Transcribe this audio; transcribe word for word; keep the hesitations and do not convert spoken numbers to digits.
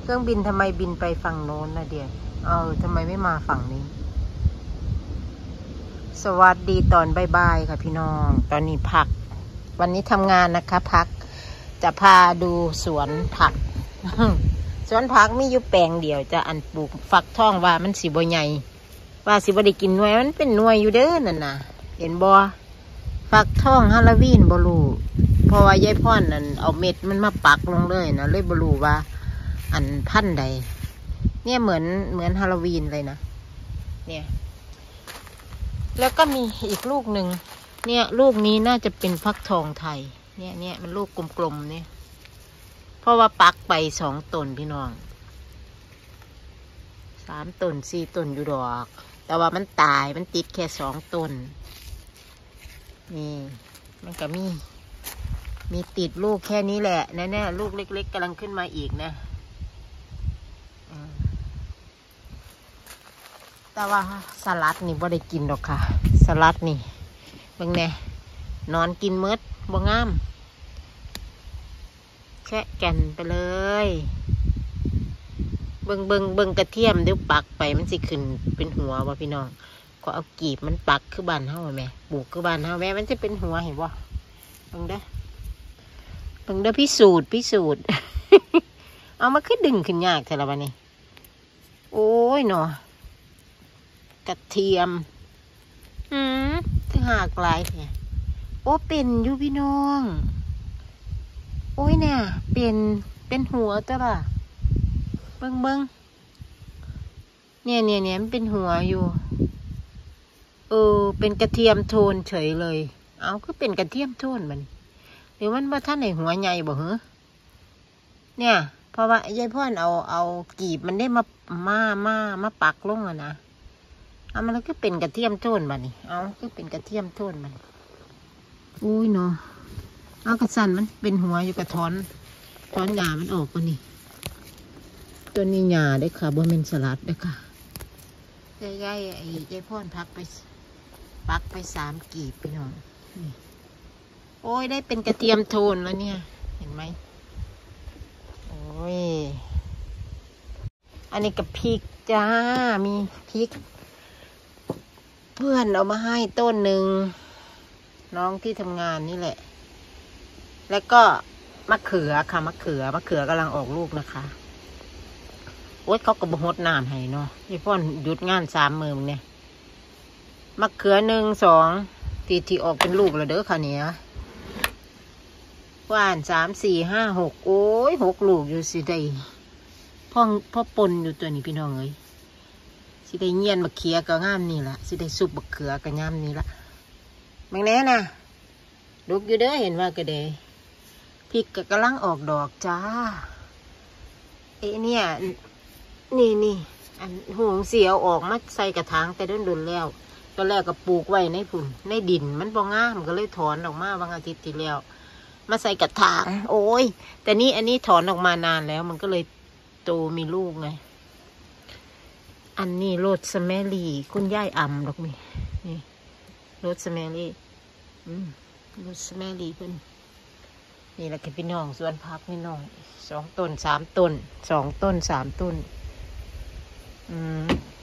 รื่องบินทำไมบินไปฝั่งโน้นนะเดียเออทำไมไม่มาฝั่งนี้สวัสดีตอนบ่ายๆค่ะพี่น้องตอนนี้พักวันนี้ทำงานนะคะพักจะพาดูสวนผัก สวนผักมีอยู่แปลงเดียวจะอันปลูกฟักทองว่ามันสิบ่ใหญ่ว่าสิบ่ได้กินหน่วยมันเป็นหน่วยอยู่เด้อนั่นน่ะเห็นบ่ฟักทองฮาโลวีนบ่รู้เพราะว่ายายพ่อนนั่นเอาเม็ดมันมาปักลงเลยนะเลยบ่รู้ว่าอันพันธุ์ใดเนี่ยเหมือนเหมือนฮาโลวีนเลยนะเนี่ยแล้วก็มีอีกลูกหนึ่งเนี่ยลูกนี้น่าจะเป็นฟักทองไทยเนี่ยเนี่ยมันลูกกลมๆเนี่ยเพราะว่าปักไปสองต้นพี่น้องสามต้นสี่ต้นอยู่ดอกแต่ว่ามันตายมันติดแค่สองต้นนี่มันก็มีมีติดลูกแค่นี้แหละแน่ๆลูกเล็กๆกำลังขึ้นมาอีกนะแต่ว่าสลัดนี่บ่ได้กินหรอกค่ะสลัดนี่เบิ่งแน่นอนกินเมดบ่งามแค่แก่นไปเลยเบิ่งเบิ่งเบิ่งกระเทียมเดี๋ยวปักไปมันสิขึ้นเป็นหัวบ่พี่น้องก็เอากีบมันปักคือบ้านเฮาแม่ปลูกคือบ้านเฮาแม่มันจะเป็นหัวเห็นบ่เบิ่งเด้อเบิ่งเด้อพิสูจน์พิสูจน์ เอามาขึ้นดึงขึ้นยากแต่ละวันนี้โอ้ยเนาะกระเทียมอืมคือหากลายเนี่ยโอ้เป็นอยู่พี่น้องโอ้ยเนี่ยเป็นเป็นหัวตัวละเบิ้งเบิ้งเนี่ยเนี่ยเนี่ยมันเป็นหัวอยู่เออเป็นกระเทียมโทนเฉยเลยเอาคือเป็นกระเทียมโทนมันหรือมันว่าท่านไหนหัวใหญ่บ่เหรอเนี่ยเพราะว่ายายพ่อนเอาเอากีบมันได้มามามามาปักลงอะนะเอามันก็เป็นกระเทียมโทนมันนี่เอาก็เป็นกระเทียมโทนมันอุ้ยเนาะเอากระสันมันเป็นหัวอยู่กระท้อนท้อนหญ้ามันออกกว่านี่ตัวนี้หญ้าได้ค่ะบ่เป็นสลัดได้ค่ะยายยายไอ้ยายพ่อนพักไปปักไปสามกีบพี่น้องนี่โอ้ยได้เป็นกระเทียมโทนแล้วเนี่ยเห็นไหมโอ้ยอันนี้กับพริกจ้ามีพริกเพื่อนเอามาให้ต้นหนึ่งน้องที่ทำงานนี่แหละแล้วก็มะเขือค่ะมะเขือมะเขือกำลังออกลูกนะคะโอ๊ยเขาก็บหดน้ำให้เนาะยี่พ่อนหยุดงานสามมือเนี่ยมะเขือหนึ่งสองทีที่ออกเป็นลูกแล้วเด้อค่ะเนี่ยว่านสามสี่ห้าหกโอ้ยหกลูกอยู่สิได้พ่อพ่อปนอยู่ตัวนี้พี่น้องเอ้ยสิได้เงียนมะเขือก็งามนี่แหละสิได้ซุปมะเขือก็งามนี่ละบางแน่นะลูกอยู่เด้อเห็นว่ากระเดยพริกก็กำลังออกดอกจ้าเอ๊ะเนี่ยนี่นี่อันหงเสียวออกมาใส่กระถางแต่เดินดุนแล้วตอนแรกก็ปลูกไว้ในฝุ่นในดินมันบ่งามก็เลยถอนออกมาบางอาทิตย์ที่แล้วมาใส่กระถางโอ้ยแต่นี่อันนี้ถอนออกมานานแล้วมันก็เลยโตมีลูกไงอันนี้โรสแมรี่คุณย่ายอ่ำดอกนี่นี่โรสแมรี่อืมโรสแมรี่เพิ่นนี่แหละคือพี่น้องสวนผักนี่น้องสองต้นสามต้นสองต้นสามต้นอืม